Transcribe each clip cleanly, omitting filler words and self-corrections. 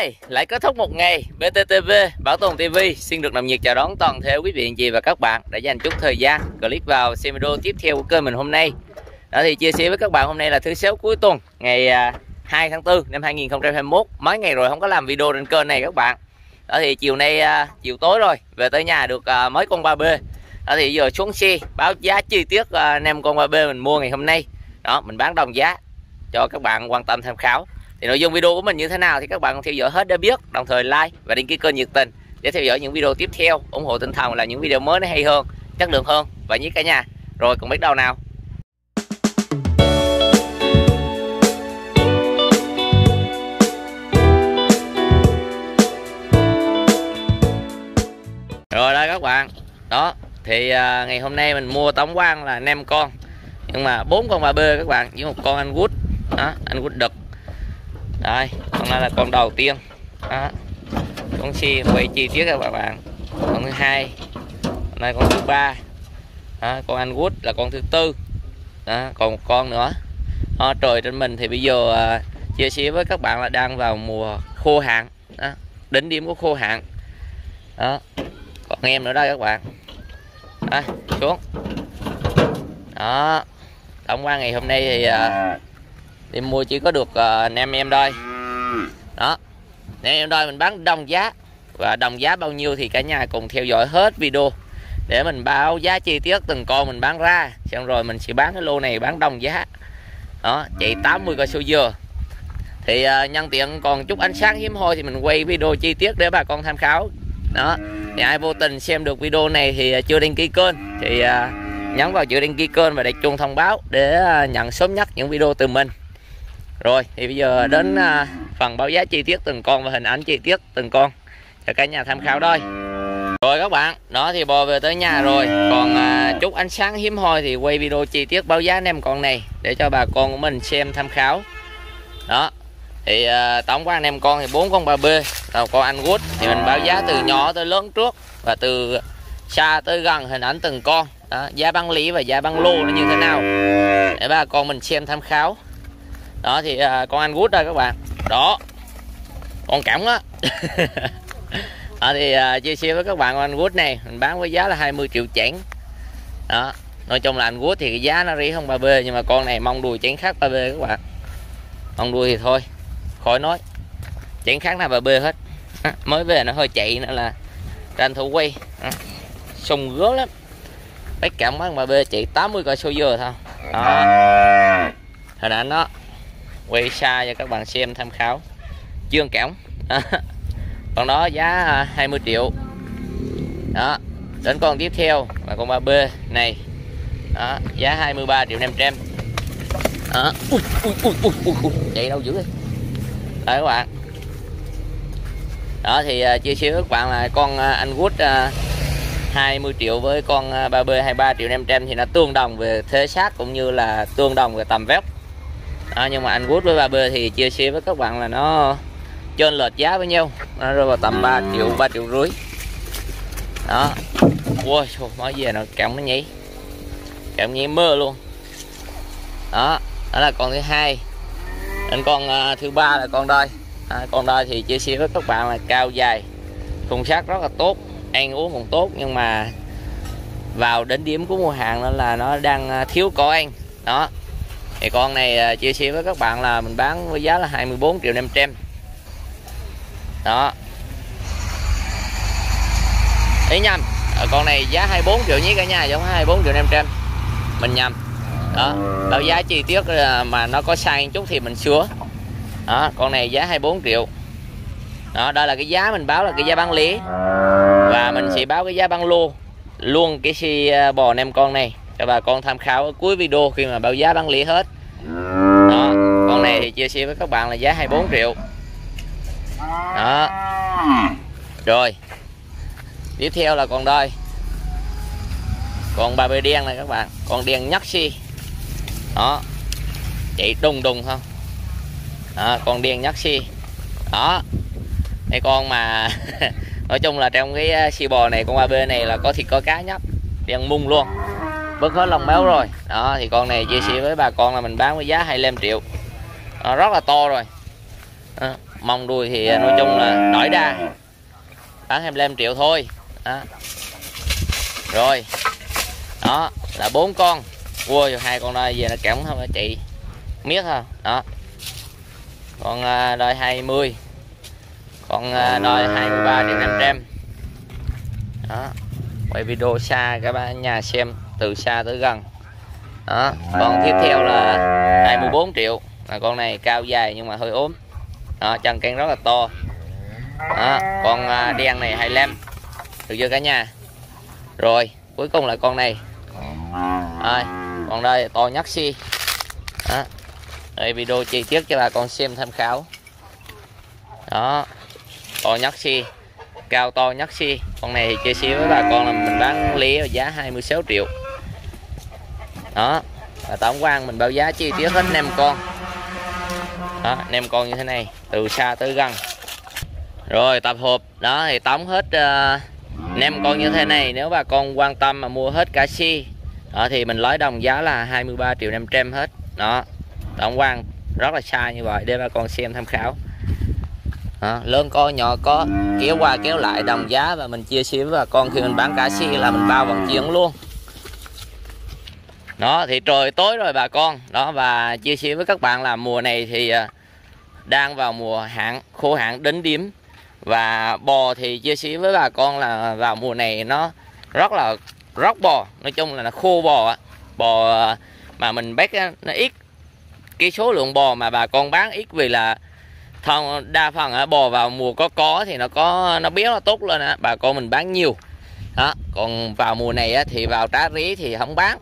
Hi, lại kết thúc một ngày BTTV Bảo Tồn TV xin được nồng nhiệt chào đón toàn thể quý vị anh chị và các bạn đã dành chút thời gian click vào xem video tiếp theo của kênh mình hôm nay. Đó thì chia sẻ với các bạn hôm nay là thứ sáu cuối tuần ngày 2 tháng 4 năm 2021. Mấy ngày rồi không có làm video trên kênh này các bạn. Đó thì chiều nay chiều tối rồi về tới nhà được mấy con 3B. Đó thì giờ xuống xe báo giá chi tiết 5 con 3B mình mua ngày hôm nay. Đó, mình bán đồng giá cho các bạn quan tâm tham khảo. Thì nội dung video của mình như thế nào thì các bạn theo dõi hết để biết, đồng thời like và đăng ký kênh nhiệt tình để theo dõi những video tiếp theo, ủng hộ tinh thần là những video mới nó hay hơn, chất lượng hơn và nhớ cả nhà. Rồi cùng bắt đầu nào. Rồi đây các bạn. Đó, thì ngày hôm nay mình mua tổng quan là 5 con. Nhưng mà 4 con 3B các bạn, với một con anh Wood. Đó, anh Wood đực. Đây, con này là con đầu tiên. Đó. Con xe quay chi tiết các bạn. Con thứ hai. Con này con thứ ba. Đó, con anh Wood là con thứ tư. Đó, còn một con nữa. Đó, trời trên mình thì bây giờ chia sẻ với các bạn là đang vào mùa khô hạn. Đó, đỉnh điểm của khô hạn. Đó. Còn em nữa đây các bạn. Đây, xuống. Đó. Tổng quan ngày hôm nay thì đi mua chỉ có được 5 em thôi. Đó, 5 em thôi mình bán đồng giá. Và đồng giá bao nhiêu thì cả nhà cùng theo dõi hết video để mình báo giá chi tiết từng con mình bán ra. Xong rồi mình sẽ bán cái lô này bán đồng giá. Đó, chạy 80 cây số dừa. Thì nhân tiện còn chút ánh sáng hiếm hoi thì mình quay video chi tiết để bà con tham khảo. Đó, thì ai vô tình xem được video này thì chưa đăng ký kênh thì nhấn vào chữ đăng ký kênh và đặt chuông thông báo để nhận sớm nhất những video từ mình. Rồi thì bây giờ đến phần báo giá chi tiết từng con và hình ảnh chi tiết từng con cho cả nhà tham khảo thôi. Rồi các bạn, đó thì bò về tới nhà rồi. Còn chút ánh sáng hiếm hoi thì quay video chi tiết báo giá 5 con này để cho bà con của mình xem tham khảo. Đó, thì tổng quan 5 con thì 4 con 3B. Con anh Wood thì mình báo giá từ nhỏ tới lớn trước và từ xa tới gần, hình ảnh từng con. Đó, giá bán lý và giá bán lô nó như thế nào để bà con mình xem tham khảo. Đó thì con anh Wood đây các bạn. Đó, con cổng á. Đó thì chia sẻ với các bạn con anh Wood này mình bán với giá là 20 triệu chẵn. Đó, nói chung là anh Wood thì cái giá nó rẻ hơn 3B, nhưng mà con này mong đuôi chẵn khác 3B các bạn. Mong đuôi thì thôi khỏi nói, chẵn khác là 3B hết. Đó, mới về nó hơi chạy nữa là tranh thủ quay. Đó, sùng gớm lắm. Bách cảm bán 3B chạy 80 cây số giờ thôi. Đó, hình ảnh đó quay xa cho các bạn xem tham khảo. Dương cổng. Còn đó giá 20 triệu. Đó, đến con tiếp theo là con 3B này. Đó, giá 23 triệu 500. Đó, chạy đâu dữ đây. Đấy các bạn. Đó thì chia sẻ với các bạn là con anh Wood 20 triệu với con 3B 23 triệu 500 thì nó tương đồng về thế xác cũng như là tương đồng về tầm vóc. Đó, nhưng mà anh Wood với 3B thì chia sẻ với các bạn là nó trên lệch giá với nhau, nó rơi vào tầm 3 triệu 3 triệu rưỡi. Đó, ui nói về nó cọng nó nhảy, cọng nhảy mơ luôn. Đó, đó là con thứ hai. Đến con thứ ba là con đôi. Con đôi thì chia sẻ với các bạn là cao dài, thùng xác rất là tốt, ăn uống cũng tốt, nhưng mà vào đến điểm của mùa hạn nên là nó đang thiếu cỏ ăn. Đó, thì con này chia sẻ với các bạn là mình bán với giá là 24 triệu 500. Đó, ý nhầm, con này giá 24 triệu nhé cả nhà, giống 24 triệu 500 mình nhầm. Đó, báo giá chi tiết mà nó có sai một chút thì mình sửa. Đó, con này giá 24 triệu. Đó, đây là cái giá mình báo là cái giá bán lẻ, và mình sẽ báo cái giá bán lô luôn cái xe bò 5 con này cho bà con tham khảo ở cuối video khi mà báo giá bán lẻ hết. Đó, con này thì chia sẻ với các bạn là giá 24 triệu. Đó, rồi tiếp theo là con đôi, con 3B đen này các bạn, con đen nhất xe. Đó, chạy đùng đùng không. Đó, con đen nhất xe. Đó, cái con mà nói chung là trong cái xe bò này, con 3B này là có thịt có cá nhất, đen mung luôn, bớt hết lông béo rồi. Đó thì con này chia sẻ với bà con là mình bán với giá 25 triệu. Rất là to rồi. mông đuôi thì nói chung là nổi đa, bán 25 triệu thôi đó. Rồi đó là 4 con. Ui, 2 con đây về nó kẽm không hả chị, miết không đó. Con đôi 20, con đôi 23.500.000 đó. Quay video xa các bạn nhà xem từ xa tới gần đó. Con tiếp theo là 24 triệu, là con này cao dài nhưng mà hơi ốm đó, chân cánh rất là to đó. Con đen này 25, được chưa cả nhà. Rồi cuối cùng là con này rồi, còn đây to nhất xi đó. Đây video chi tiết cho bà con xem tham khảo đó. To nhất xi, cao to nhất xi. Con này thì chia sẻ với bà con là mình bán lý ở giá 26 triệu đó. Và tổng quan mình báo giá chi tiết hết 5 con đó, 5 con như thế này từ xa tới gần. Rồi tập hợp đó thì tổng hết 5 con như thế này. Nếu bà con quan tâm mà mua hết cả xi đó, thì mình lấy đồng giá là 23.500.000 hết đó. Tổng quan rất là xa như vậy để bà con xem tham khảo đó. Lớn có nhỏ có, kéo qua kéo lại đồng giá, và mình chia sẻ với bà con khi mình bán cả xi là mình bao vận chuyển luôn đó. Thì trời tối rồi bà con đó, và chia sẻ với các bạn là mùa này thì đang vào mùa hạn, khô hạn đến điểm. Và bò thì chia sẻ với bà con là vào mùa này nó rất là róc bò, nói chung là nó khô bò. Bò mà mình bắt nó ít, cái số lượng bò mà bà con bán ít, vì là đa phần bò vào mùa có thì nó béo nó tốt lên á, bà con mình bán nhiều đó. Còn vào mùa này thì vào trá rí thì không bán,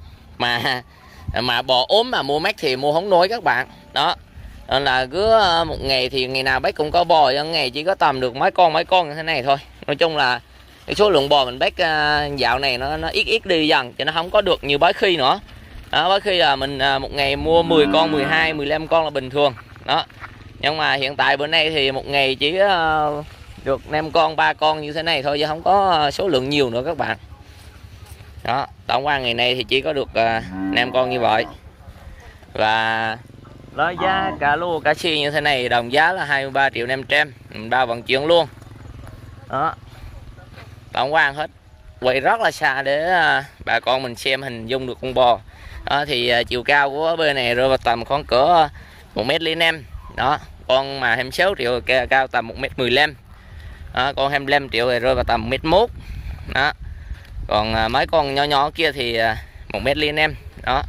mà bò ốm mà mua mắc thì mua không nổi các bạn đó. Nên là cứ một ngày thì ngày nào bác cũng có bò, ngày chỉ có tầm được mấy con như thế này thôi. Nói chung là cái số lượng bò mình bác dạo này nó ít đi dần, chứ nó không có được như bấy khi nữa đó. Bấy khi là mình một ngày mua 10 con, 12, 15 con là bình thường đó. Nhưng mà hiện tại bữa nay thì một ngày chỉ được 5 con, 3 con như thế này thôi, chứ không có số lượng nhiều nữa các bạn đó. Tổng quan ngày nay thì chỉ có được 5 con như vậy. Và đó, giá cả lô cá xi như thế này đồng giá là 23.500.000, mình bao vận chuyển luôn đó. Tổng quan hết quay rất là xa để bà con mình xem hình dung được con bò đó. Thì chiều cao của bên này rơi vào tầm khoảng cỡ 1m05 đó. Con mà 26 triệu cao tầm 1m15 đó. Con 25 triệu thì rơi vào tầm 1m1 đó. Còn mấy con nhỏ kia thì 1m05 đó.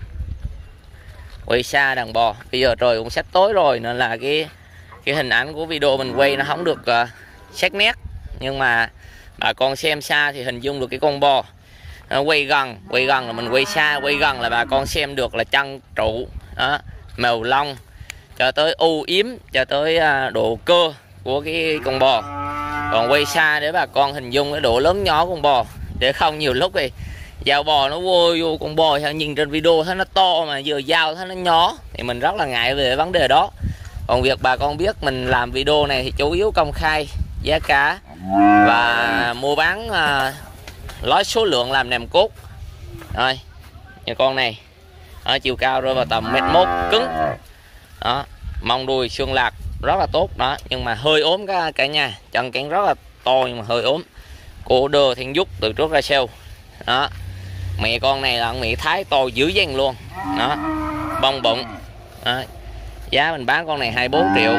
Quay xa đàn bò, bây giờ trời cũng sắp tối rồi nên là cái hình ảnh của video mình quay nó không được sắc nét, nhưng mà bà con xem xa thì hình dung được cái con bò. Quay gần là mình quay xa, quay gần là bà con xem được là chân trụ đó, màu lông cho tới u yếm, cho tới độ cơ của cái con bò. Còn quay xa để bà con hình dung cái độ lớn nhỏ con bò, để không nhiều lúc thì dao bò nó vô con bò nhìn trên video thấy nó to mà vừa dao thấy nó nhỏ, thì mình rất là ngại về vấn đề đó. Còn việc bà con biết mình làm video này thì chủ yếu công khai giá cả và mua bán nói số lượng làm nèm cốt. Rồi như con này ở chiều cao rơi vào tầm 1m1 cứng đó, mông đuôi xương lạc rất là tốt đó, nhưng mà hơi ốm cả nhà, chân cánh rất là to nhưng mà hơi ốm, cổ đơ thiên dút từ trước ra sau đó. Mẹ con này là mẹ Thái to dữ dằn luôn đó, bông bụng đó. Giá mình bán con này 24 triệu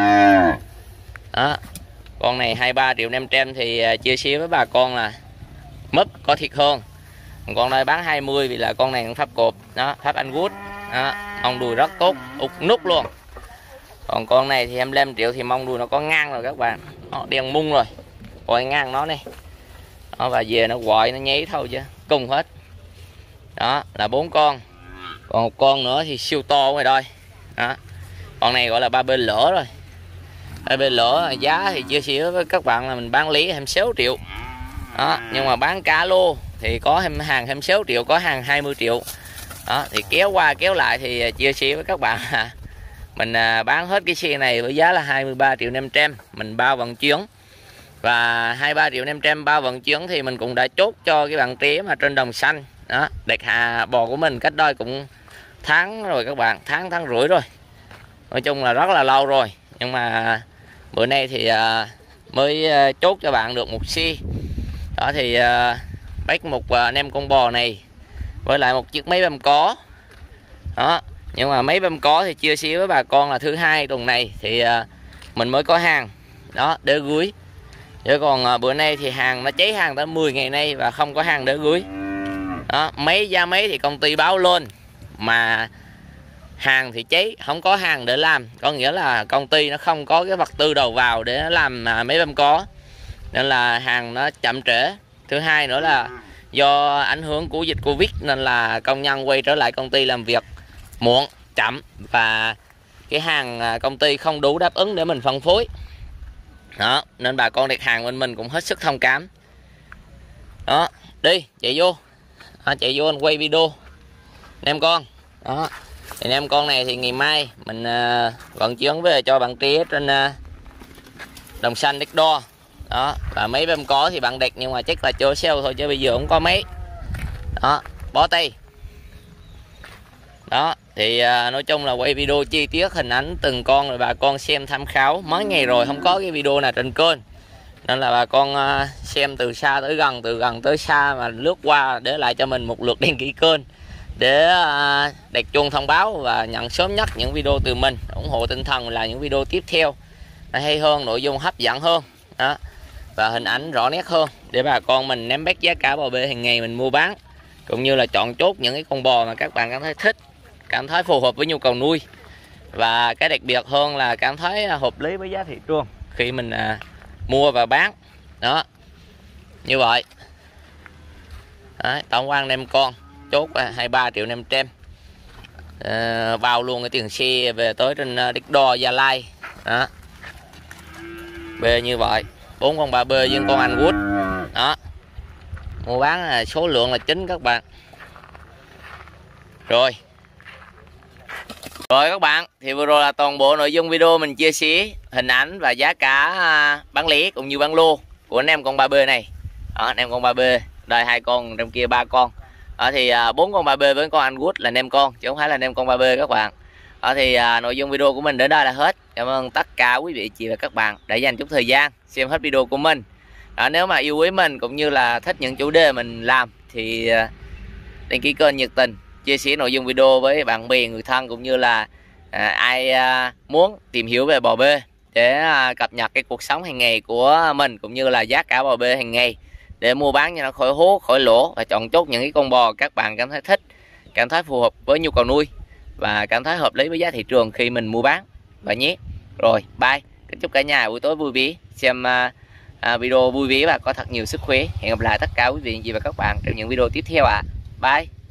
đó. Con này 23.500.000 thì chia sẻ với bà con là múp có thiệt hơn. Con đây bán 20 vì là con này pháp cột đó, pháp Anh đó, mông đùi rất tốt, út nút luôn. Còn con này thì 25 triệu thì mông đùi nó có ngang rồi các bạn, nó đen mung rồi, coi ngang nó này đó, và về nó gọi nó nháy thôi chứ cùng hết đó là 4 con. Còn một con nữa thì siêu to rồi đây đó. Con này gọi là ba bên lửa rồi, ba bên lửa giá thì chia sẻ với các bạn là mình bán lý 26 triệu đó, nhưng mà bán cả lô thì có hàng 26 triệu, có hàng 20 triệu đó. Thì kéo qua kéo lại thì chia sẻ với các bạn mình bán hết cái xe này với giá là 23.500.000, mình bao vận chuyển. Và 23.500.000 bao vận chuyển thì mình cũng đã chốt cho cái bạn trẻ mà trên đồng xanh đó. Đặt bò của mình cách đây cũng tháng rồi các bạn, tháng rưỡi rồi, nói chung là rất là lâu rồi, nhưng mà bữa nay thì mới chốt cho bạn được một xe. Đó thì bách một nem con bò này với lại một chiếc máy bơm có. Đó, nhưng mà máy bơm có thì chia sẻ với bà con là thứ hai tuần này thì mình mới có hàng đó để gửi, chứ còn bữa nay thì hàng nó cháy hàng tới 10 ngày nay và không có hàng để gửi. Đó, máy giá máy thì công ty báo lên mà hàng thì cháy, không có hàng để làm, có nghĩa là công ty nó không có cái vật tư đầu vào để làm máy bơm có, nên là hàng nó chậm trễ. Thứ hai nữa là do ảnh hưởng của dịch Covid nên là công nhân quay trở lại công ty làm việc muộn, chậm, và cái hàng công ty không đủ đáp ứng để mình phân phối. Đó, nên bà con đặt hàng bên mình cũng hết sức thông cảm. Đó, đi chạy vô. Đó, chạy vô anh quay video nem con. Đó, thì nem con này thì ngày mai mình vận chuyển về cho bạn Trí trên Đồng Xanh Đắk Đo. Đó, và mấy bơm có thì bạn đặt nhưng mà chắc là chưa sale thôi, chứ bây giờ không có mấy. Đó, bó tay. Đó, thì nói chung là quay video chi tiết hình ảnh từng con rồi bà con xem tham khảo. Mấy ngày rồi không có cái video nào trên kênh, nên là bà con xem từ xa tới gần, từ gần tới xa mà lướt qua để lại cho mình một lượt đăng ký kênh để đặt chuông thông báo và nhận sớm nhất những video từ mình, ủng hộ tinh thần là những video tiếp theo nó hay hơn, nội dung hấp dẫn hơn. Đó, và hình ảnh rõ nét hơn để bà con mình nắm bắt giá cả bò bê hàng ngày mình mua bán, cũng như là chọn chốt những cái con bò mà các bạn cảm thấy thích, cảm thấy phù hợp với nhu cầu nuôi, và cái đặc biệt hơn là cảm thấy hợp lý với giá thị trường khi mình mua và bán. Đó, như vậy. Đấy, tổng quan nem con chốt 23.500.000, vào luôn cái tiền xe về tới trên Đắk Đo, Gia Lai. Đó, bê như vậy 4 con 3B với con Anh Wood. Đó, mua bán số lượng là chính các bạn. Rồi các bạn, thì vừa rồi là toàn bộ nội dung video mình chia sẻ hình ảnh và giá cả bán lẻ cũng như bán lô của nem con 3B này. Đó, nem con 3B đây 2 con, trong kia 3 con. Đó, thì 4 con 3B với con Anh Wood là nem con chứ không phải là nem con 3B các bạn. Đó, thì nội dung video của mình đến đây là hết. Cảm ơn tất cả quý vị chị và các bạn đã dành chút thời gian xem hết video của mình. Đó, nếu mà yêu quý mình cũng như là thích những chủ đề mình làm thì đăng ký kênh nhiệt tình, chia sẻ nội dung video với bạn bè, người thân, cũng như là ai muốn tìm hiểu về bò bê để cập nhật cái cuộc sống hàng ngày của mình, cũng như là giá cả bò bê hàng ngày để mua bán cho nó khỏi hố khỏi lỗ, và chọn chốt những cái con bò các bạn cảm thấy thích, cảm thấy phù hợp với nhu cầu nuôi và cảm thấy hợp lý với giá thị trường khi mình mua bán và nhé. Rồi, bye. Kính chúc cả nhà buổi tối vui vẻ, xem video vui vẻ và có thật nhiều sức khỏe. Hẹn gặp lại tất cả quý vị và các bạn trong những video tiếp theo ạ. Bye.